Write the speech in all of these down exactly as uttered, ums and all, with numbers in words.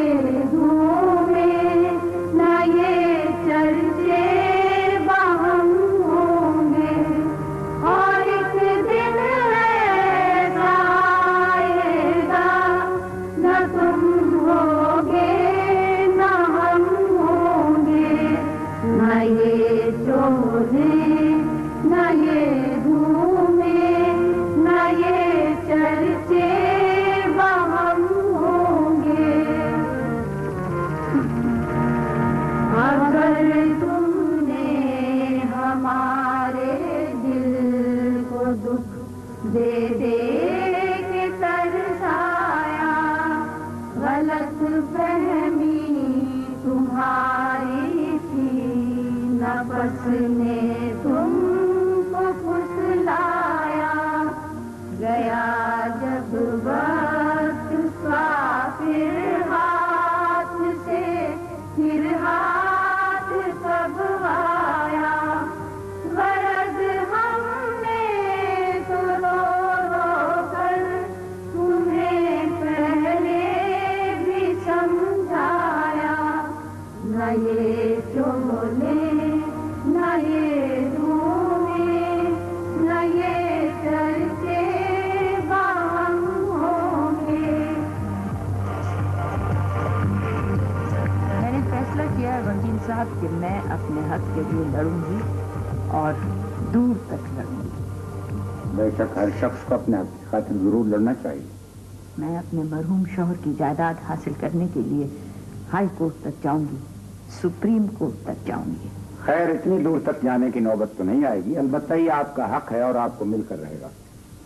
کہ میں اپنے حق کے لیے لڑوں گی اور دور تک لڑوں گی۔ بے شک ہر شخص کو اپنے حق کی خاطر ضرور لڑنا چاہیے۔ میں اپنے مرحوم شوہر کی جائیداد حاصل کرنے کے لیے ہائی کورٹ تک جاؤں گی، سپریم کورٹ تک جاؤں گی۔ خیر اتنی دور تک جانے کی نوبت تو نہیں آئے گی، البتہ یہ آپ کا حق ہے اور آپ کو مل کر رہے گا۔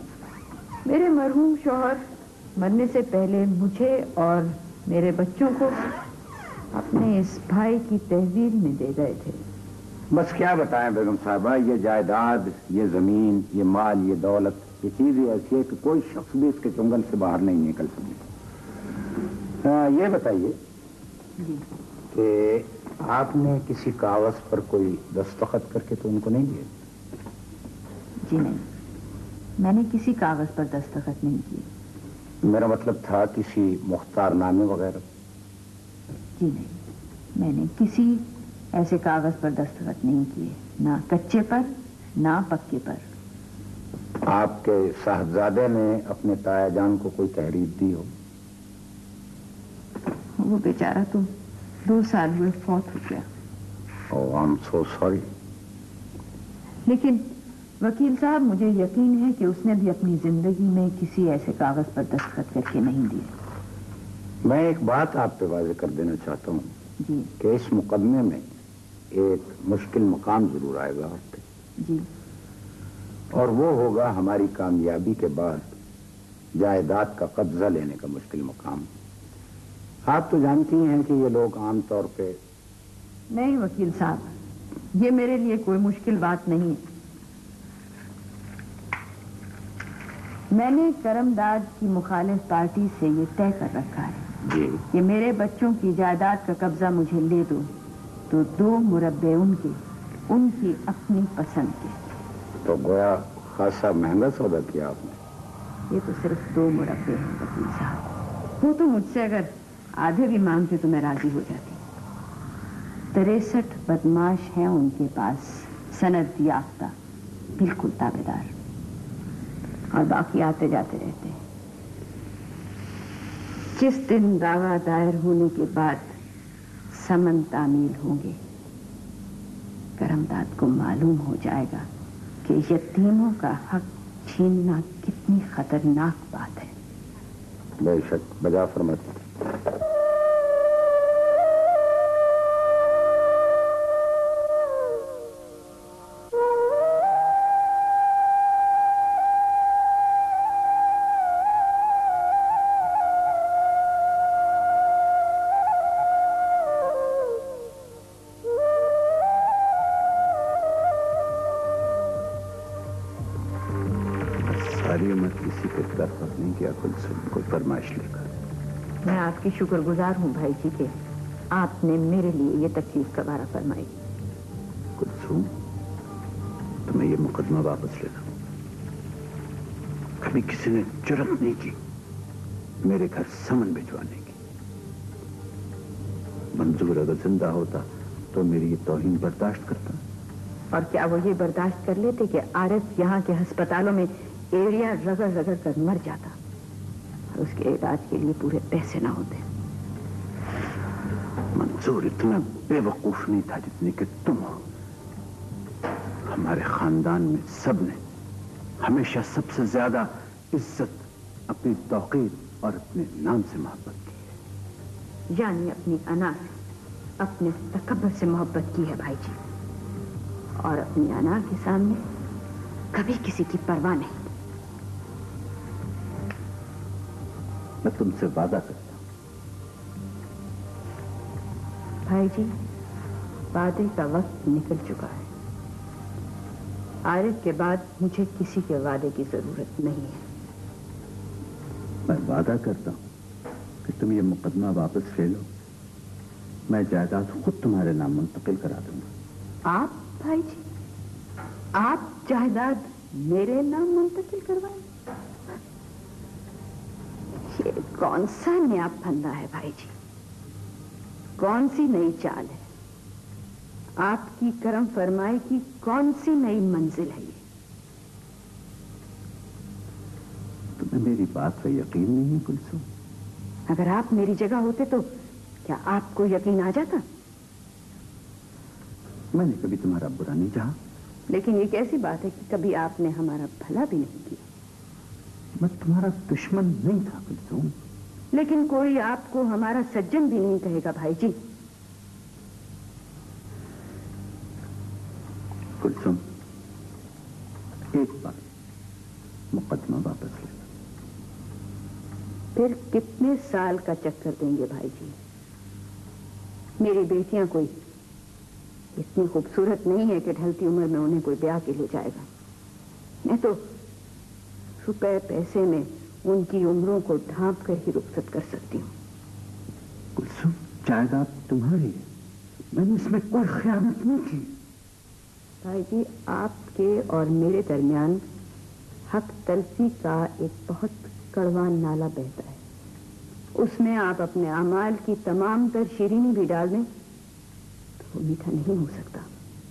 میرے مرحوم شوہر مرنے سے پہلے مجھے اور میرے بچوں کو اپنے اس بھائی کی تحویل میں دے گئے تھے۔ بس کیا بتائیں بیگم صاحبہ، یہ جائیداد، یہ زمین، یہ مال، یہ دولت، یہ چیزیں ایسی ہے کہ کوئی شخص بھی اس کے چنگل سے باہر نہیں نکل سکے۔ یہ بتائیے جی کہ آپ نے کسی کاغذ پر کوئی دستخط کر کے تو ان کو نہیں دیے؟ جی نہیں، میں نے کسی کاغذ پر دستخط نہیں کیے۔ میرا مطلب تھا کسی مختار نامے وغیرہ؟ جی نہیں، میں نے کسی ایسے کاغذ پر دستخط نہیں کیے، نہ کچے پر نہ پکے پر۔ آپ کے صاحبزادے نے اپنے تایا جان کو کوئی تحریر دی ہو؟ وہ بیچارہ تو دو سال ہوئے فوت ہو گیا۔ Oh I am so sorry. لیکن وکیل صاحب مجھے یقین ہے کہ اس نے بھی اپنی زندگی میں کسی ایسے کاغذ پر دستخط کر کے نہیں دیے۔ میں ایک بات آپ پہ واضح کر دینا چاہتا ہوں جی کہ اس مقدمے میں ایک مشکل مقام ضرور آئے گا آپ کے، جی، اور وہ ہوگا ہماری کامیابی کے بعد جائیداد کا قبضہ لینے کا مشکل مقام۔ آپ تو جانتی ہیں کہ یہ لوگ عام طور پہ… نہیں وکیل صاحب، یہ میرے لیے کوئی مشکل بات نہیں۔ میں نے کرم داد کی مخالف پارٹی سے یہ طے کر رکھا ہے جی کہ میرے بچوں کی جائیداد کا قبضہ مجھے لے دو تو دو مربع ان کے، ان کی اپنی پسند کے۔ تو گویا خاصا مہنگا سودا کیا آپ نے۔ یہ تو صرف دو مربع ہیں وکیل صاحب، وہ تو مجھ سے اگر آدھے بھی مانگتے تو میں راضی ہو جاتی۔ تریسٹھ بدماش ہیں ان کے پاس، سند یافتہ، بالکل تابع دار، اور باقی آتے جاتے رہتے ہیں۔ جس دن دعویٰ دائر ہونے کے بعد سمن تعمیل ہوں گے، کرم داد کو معلوم ہو جائے گا کہ یتیموں کا حق چھیننا کتنی خطرناک بات ہے۔ بے شک بجا فرماتے۔ ساری عمر کسی کے طرف نہیں کیا کوئی فرمائش لے کر۔ میں آپ کی شکر گزار ہوں بھائی جی کہ آپ نے میرے لیے یہ تکلیف گوارا فرمائی۔ کلثوم، تمہیں یہ مقدمہ واپس لینا۔ کبھی کسی نے جرأت نہیں کی میرے گھر سمن بھجوانے کی۔ मंजूर अगर जिंदा होता तो मेरी ये तौहीन बर्दाश्त करता। और क्या वो ये बर्दाश्त कर लेते कि आरिफ यहाँ के अस्पतालों में एरिया रगड़ रगड़ कर मर जाता और उसके इलाज के लिए पूरे पैसे ना होते? मंजूर इतना बेवकूफ नहीं था जितनी कि तुम हो। हमारे खानदान में सबने हमेशा सबसे ज्यादा इज्जत अपनी तौकीर और अपने नाम से मोहब्बत की है। यानी अपनी अना से, अपने तकब्बुर से मोहब्बत की है भाई जी, और अपनी अना के सामने कभी किसी की परवाह नहीं। मैं तुमसे वादा करता हूं। भाई जी, वादे का वक्त निकल चुका है। आरिफ के बाद मुझे किसी के वादे की जरूरत नहीं है। मैं वादा करता हूं कि तुम ये मुकदमा वापस ले लो, मैं जायदाद खुद तुम्हारे नाम मुंतकिल करा दूंगा। आप भाई जी, आप जायदाद मेरे नाम मुंतकिल करवाएं? ये कौन सा नया फंदा है भाई जी? कौन सी नई चाल है? आपकी करम फरमाई की कौन सी नई मंजिल है ये? तुम्हें मेरी बात पर यकीन नहीं है कुलसुम? अगर आप मेरी जगह होते तो क्या आपको यकीन आ जाता? मैंने कभी तुम्हारा बुरा नहीं चाहा। लेकिन ये कैसी बात है कि कभी आपने हमारा भला भी नहीं किया? मैं तुम्हारा दुश्मन नहीं था कुलसुम। लेकिन कोई आपको हमारा सज्जन भी नहीं कहेगा भाई जी। कुलसुम, एक बार मुकदमा वापस ले। फिर कितने साल का चक्कर देंगे भाई जी? मेरी बेटियां कोई इतनी खूबसूरत नहीं है कि ढलती उम्र में उन्हें कोई ब्याह के ले जाएगा। मैं तो रुपए पैसे में उनकी उम्रों को ढांप कर ही रुखसत कर सकती हूँ। कुलसुम, जायदाद तुम्हारी है, मैंने इसमें कोई खयानत नहीं की। भाई जी, आपके और मेरे दरमियान हक तलफी का एक बहुत कड़वा नाला बहता है। उसमें आप अपने अमाल की तमाम तर शीरीनी भी डाल दें तो वो मीठा नहीं हो सकता।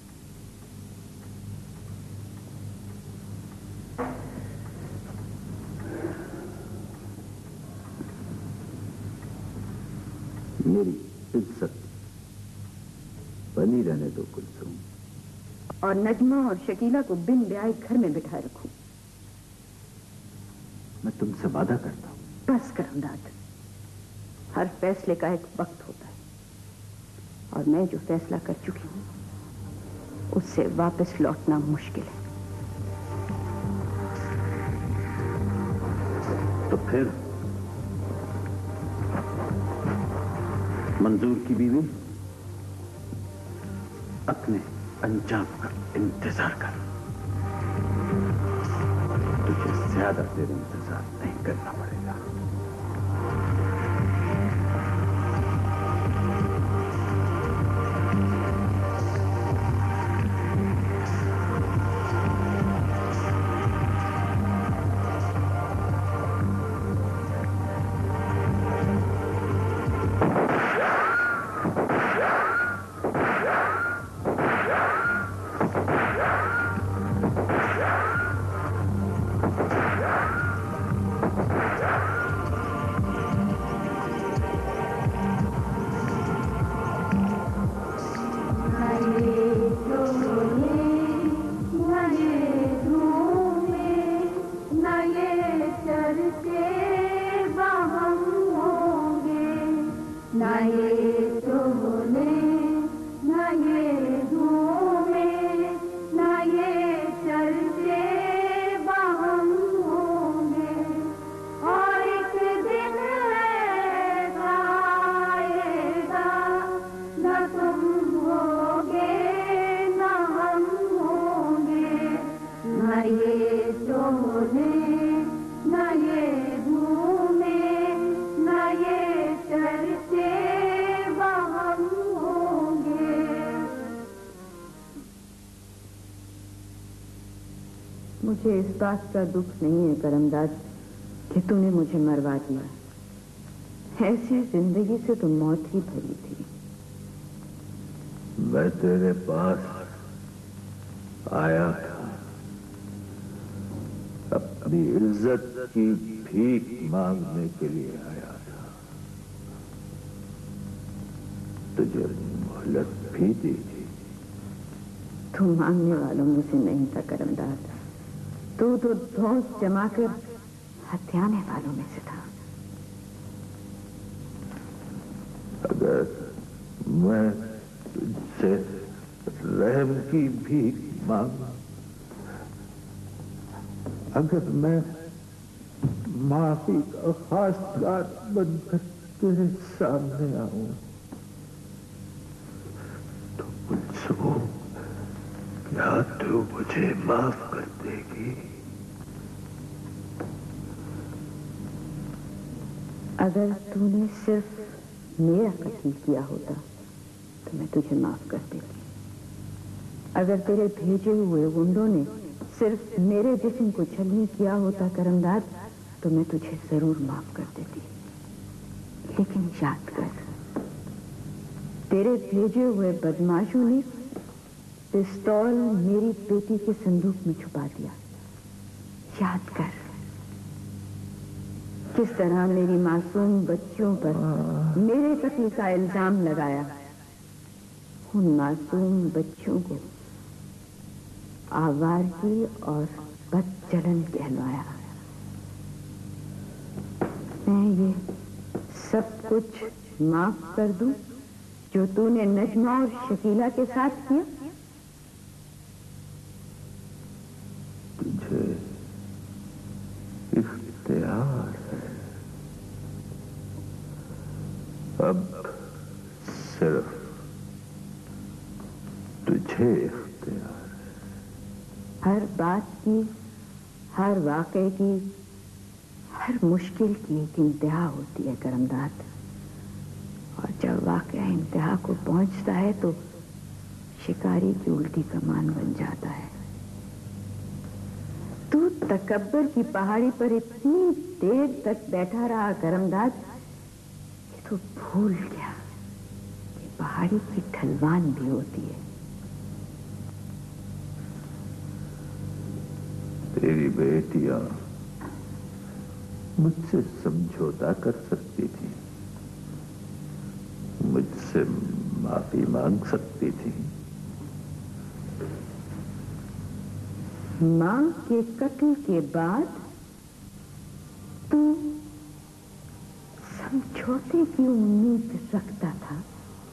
मेरी इज्जत बनी रहने दो कुलसुम। और नजमा और शकीला को बिन ब्याह घर में बिठाए रखूं। मैं तुमसे वादा करता हूं। बस करमदाद, हर फैसले का एक वक्त होता है और मैं जो फैसला कर चुकी हूं उससे वापस लौटना मुश्किल है। तो फिर मंजूर की बीवी, अपने अंजाम का इंतजार कर। तुझे ज्यादा देर इंतजार नहीं करना पड़ेगा। मुझे इस बात का दुख नहीं है करमदाद कि तूने मुझे मरवा दिया। ऐसे जिंदगी से तो मौत ही भरी थी। मैं तेरे पास आया था, अपनी इज्जत की भीख मांगने के लिए आया था। तुझे मोहलत भी दी थी। तू मांगने वालों में से नहीं था करमदाद, तू तो धौंस जमाकर हथियाने वालों में से था। अगर मैं तुझसे रहम की भीख मांगा, अगर मैं माफी का खासगार बनकर तेरे सामने आऊं, तो मुझसे क्या तू मुझे माफ कर देगी? अगर तूने सिर्फ मेरा कत्ल किया होता तो मैं तुझे माफ कर देती। अगर तेरे भेजे हुए गुंडों ने सिर्फ मेरे जिस्म को छलनी किया होता करमदाद, तो मैं तुझे जरूर माफ कर देती। लेकिन याद कर, तेरे भेजे हुए बदमाशों ने पिस्तौल मेरी बेटी के संदूक में छुपा दिया। याद कर किस तरह मेरी मासूम बच्चियों पर मेरे कत्ल का इल्जाम लगाया। उन मासूम बच्चों को आवारगी और बदचलन कहलवाया। मैं ये सब कुछ माफ कर दूं जो तूने नजमा और शकीला के साथ किया। तुझे इख्तियार है, अब सिर्फ तुझे इख्तियार। हर बात की, हर वाक़े की, हर मुश्किल की एक इंतहा होती है करमदाद, और जब वाक़या इंतहा को पहुंचता है तो शिकारी की उल्टी कमान बन जाता है। तू तकब्बर की पहाड़ी पर इतनी देर तक बैठा रहा करमदाद कि तू भूल गया कि पहाड़ी की ढलवान भी होती है। तेरी बेटियां मुझसे समझौता कर सकती थी, मुझसे माफी मांग सकती थी। मां के कत्ल के बाद तू समझौते की उम्मीद रखता था।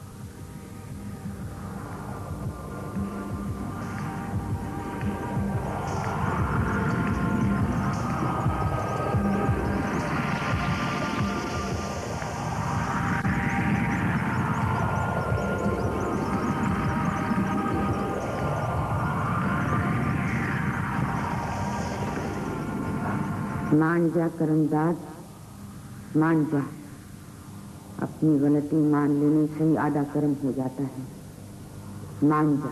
मान जा करमदाद, मान जा। अपनी गलती मान लेने से ही आधा कर्म हो जाता है। मान जा।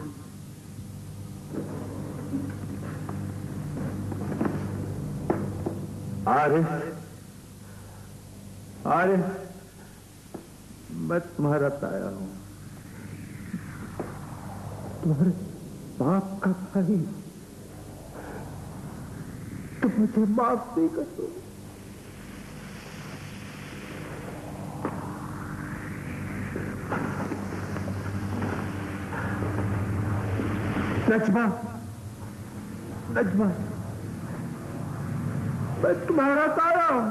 आरिफ, आरिफ, मैं तुम्हारा ताया हूं, तुम्हारे बाप का भाई। तुम मुझे माफ नहीं कर दो। नजमा, नजमा, मैं तुम्हारा ताया हूं,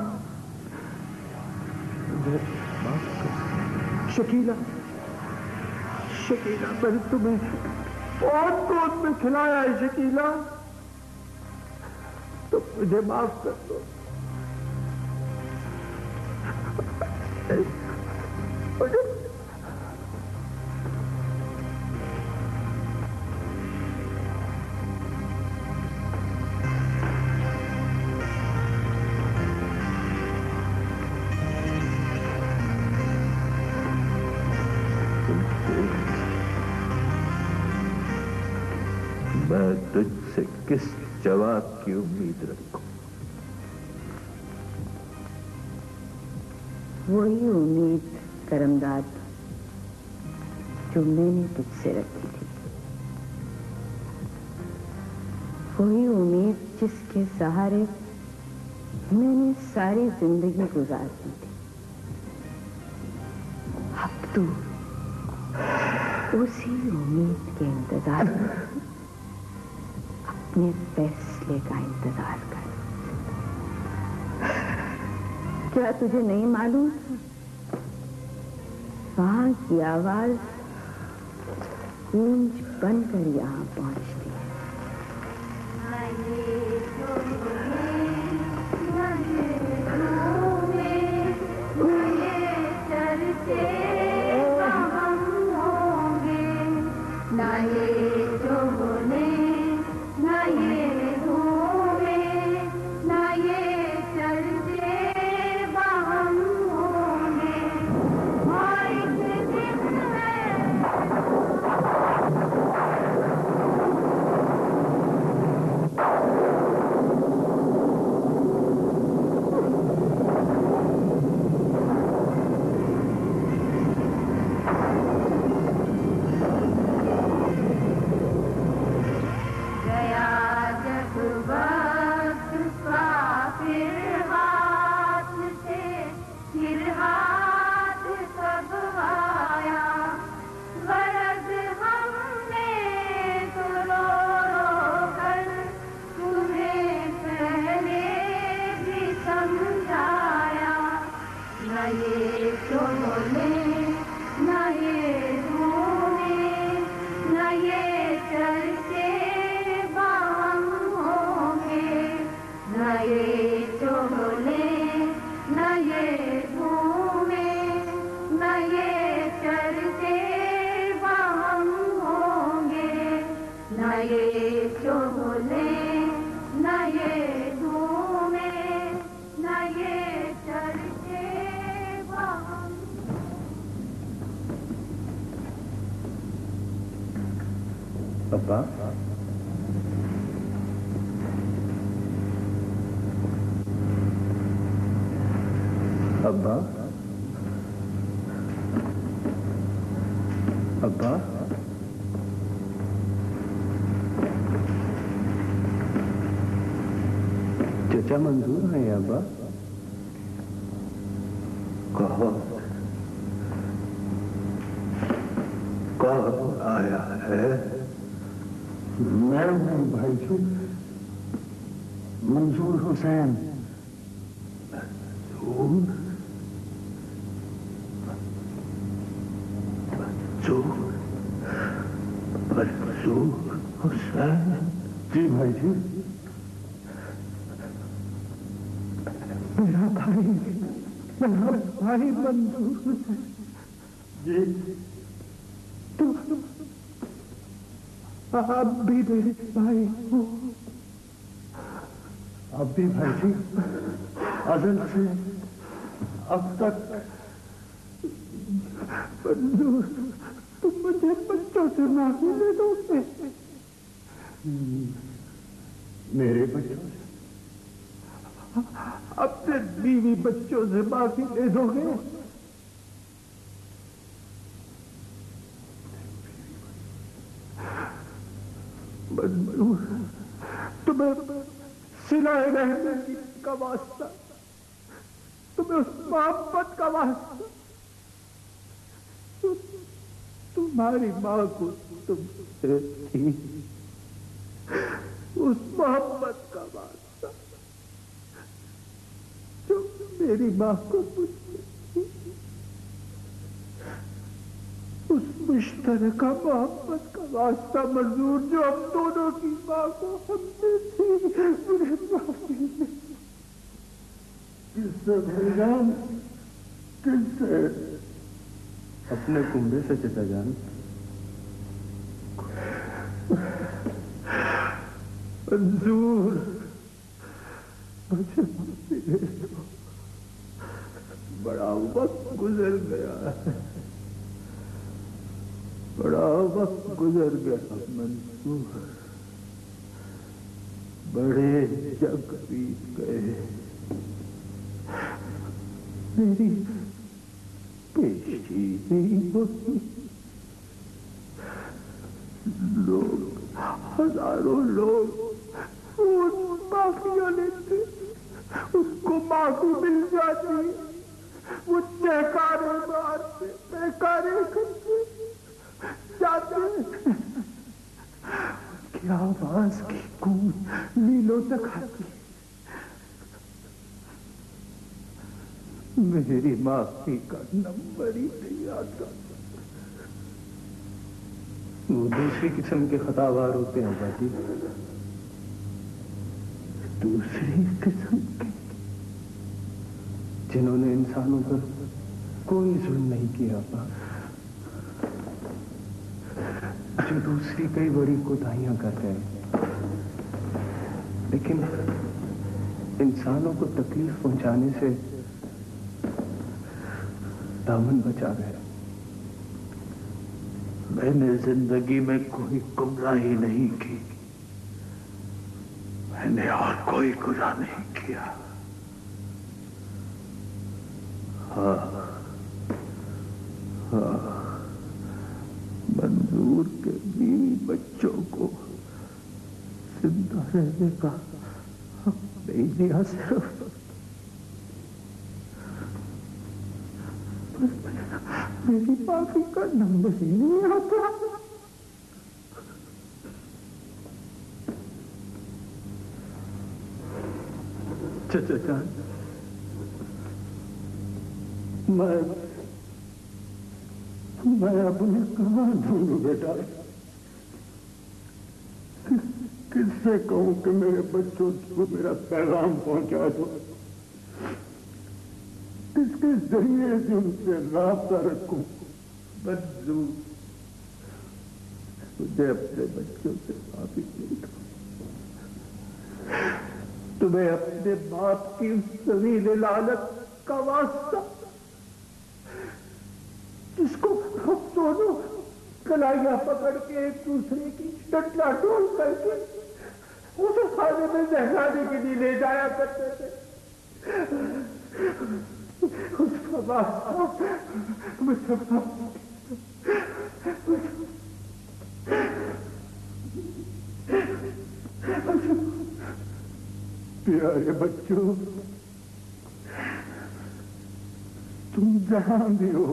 मुझे माफ कर। शकीला, शकीला, मैंने तुम्हें बहुत गोद में खिलाया है शकीला, तो मुझे माफ कर दो। मुझे मैं तुझसे किस जवाब की उम्मीद रखूं? वही उम्मीद करमदाद जो मैंने तुझसे रखी थी, वही उम्मीद जिसके सहारे मैंने सारी जिंदगी गुजार दी थी। अब तू उसी उम्मीद के इंतजार में अपने फैसले का इंतजार कर। क्या तुझे नहीं मालूम वहां की आवाज गूंज बनकर यहां पहुंचती है। अब्बा, अब्बा, अब्बा, चचा मंजूर है अब्बा? कहो कौन आया है? मैं हूं भाई जी, मंजूर हुसैन। मंजूर मंजूर मंजूर हुसैन? जी भाई जी, मेरा भाई, मेरा भाई मंजूर हुसैन जी। तो आप भी मेरे भाई हो। आप भी भाई जी, अजल से अब तक मंजूर, तुम मुझे बच्चों से माफी दे दोगे? मेरे बच्चों से? अपने बीवी बच्चों से माफी दे दोगे? मंजूर, तुम्हें सिलाए रहने की का वास्ता, तुम्हें उस मोहब्बत का वास्ता, तु, तुम्हारी माँ को तुमसे थी, उस मोहब्बत का वास्ता जो मेरी माँ को मुझसे थी, उस मुश्तरका मोहब्बत का वास्ता मंजूर जो हम दोनों की माँ को हमसे थी। मुझे माफी दे। किससे भाईजान? किससे? अपने कुंबे से चचा जान। मंजूर, मुझे माफी दे दो। बड़ा वक्त गुजर गया है, बड़ा वक्त गुजर गया मंजूर, बड़े जग बीत गए। मेरी पेशी नहीं होती, ہزاروں لوگ خون معافیاں لیتے، اس کو معافی مل جاتی، وہ چہکارے مارتے، چہکارے کرتے جاتے، کی آواز کی گونج میلوں تک آتی، میری معافی کا نمبر ہی نہیں آتا۔ وہ دوسری قسم کے خطاوار ہوتے ہیں باجی، دوسری قسم کے، جنہوں نے انسانوں پر کوئی ظلم نہیں کیا، جو دوسری کئی بڑی کوتاہیاں کر رہے ہیں، لیکن انسانوں کو تکلیف پہنچانے سے دامن بچا گئے۔ میں نے زندگی میں کوئی گمراہی نہیں کی، میں نے اور کوئی گناہ نہیں کیا۔ ہاں ہاں منظور کے بیوی بچوں کو زندہ رہنے کا حق نہیں دیا، صرف میری معافی کا نمبر ہی نہیں آتا۔ چچا جان، میں میں اپنے کہاں ڈھونڈوں بیٹا؟ کس سے کہوں کہ میرے بچوں کو میرا پیغام پہنچا دو؟ کس کے ذریعے سے ان سے رابطہ رکھوں؟ منظور، مجھے اپنے بچوں سے معافی نہیں دو، تمہیں اپنے باپ کی ذلیل لعنت کا واسطہ، جس کو ہم دونوں کلائیاں پکڑ کے ایک دوسرے کی ڈنڈا ڈول کر کے اس خانے میں زہرانے کے لیے لے جایا کرتے تھے، اس کا واسطہ مجھے پیارے بچوں، تم جہاں بھی ہو،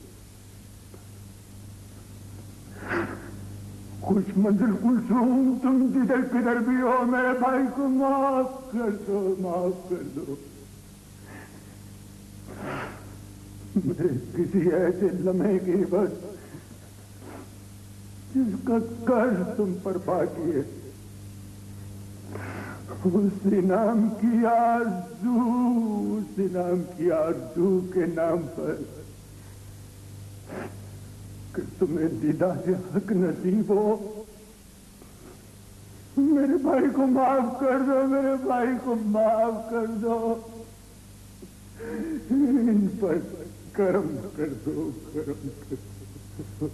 خوش منزل کلثوم، تم جدھر کدھر بھی ہو، میرے بھائی کو معاف کر دو، معاف کر دو۔ میں کسی ایسے لمحے کی بس جس کا قرض تم پر باقی ہے، اس انعام کی آرزو، اس انعام کی آرزو کے نام پر کہ تمہیں دیدار حق نصیب ہو، میرے بھائی کو معاف کر دو، میرے بھائی کو معاف کر دو، ان پر کرم کر دو، کرم کر دو،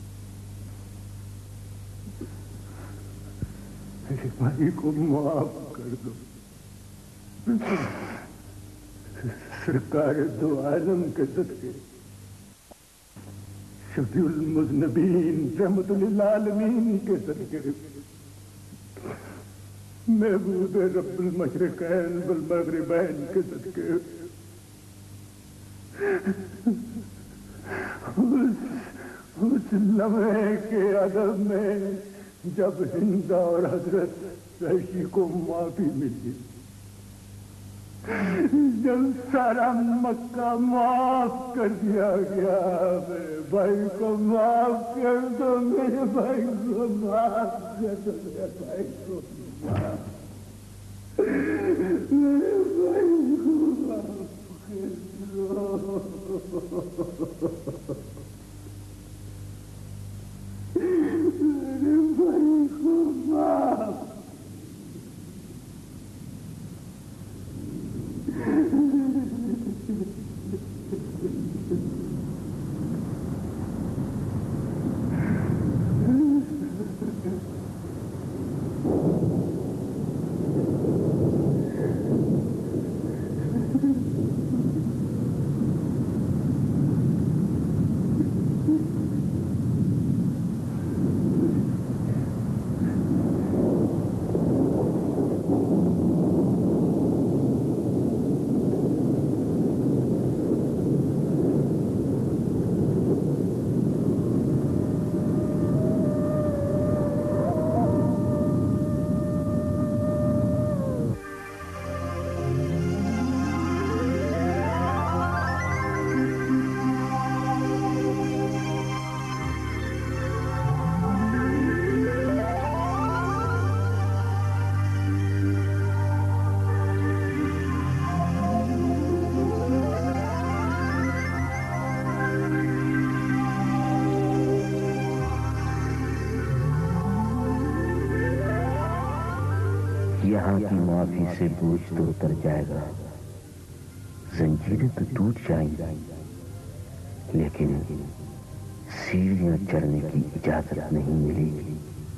میرے بھائی کو معاف کر دو۔ سرکار دو عالم کے صدقے، شفیع المذنبین رحمت للعالمین کے صدقے، محبوب رب المشرقین والمغربین کے صدقے، اس لمحے کے ادب میں جب ہند اور حضرت وحشی کو معافی ملی، جب سارا مکہ معاف کر دیا گیا، میرے بھائی کو معاف کر دو، میرے بھائی کو معاف کر دو، میرے بھائی کو معاف، میرے بھائی کو معاف کر دو، میرے بھائی کو معاف۔ यहाँ की माफी से बोझ तो उतर जाएगा, जंजीरें तो टूट जाएंगी, लेकिन सीढ़ियां चढ़ने की इजाजत नहीं मिलेगी।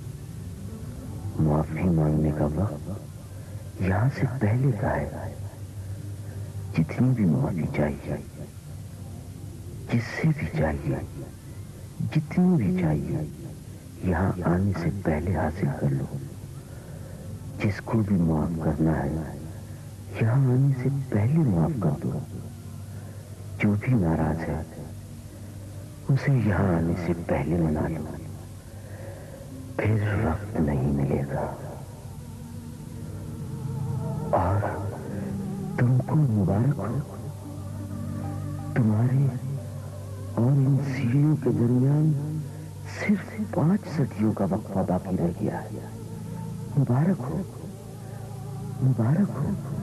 माफी मांगने का वक्त यहां से पहले का है। जितनी भी माफी चाहिए, जिससे भी चाहिए, जितनी भी चाहिए, यहाँ आने से पहले हासिल कर लो। जिसको भी माफ करना है, यहाँ आने से पहले माफ कर दो। जो भी नाराज है, उसे यहाँ आने से पहले मना लो, फिर वक्त नहीं मिलेगा। और तुमको मुबारक हो, तुम्हारे और इन सीढ़ियों के दरमियान सिर्फ पांच सदियों का वक्फा बाकी रह गया है। मुबारक हो, मुबारक हो।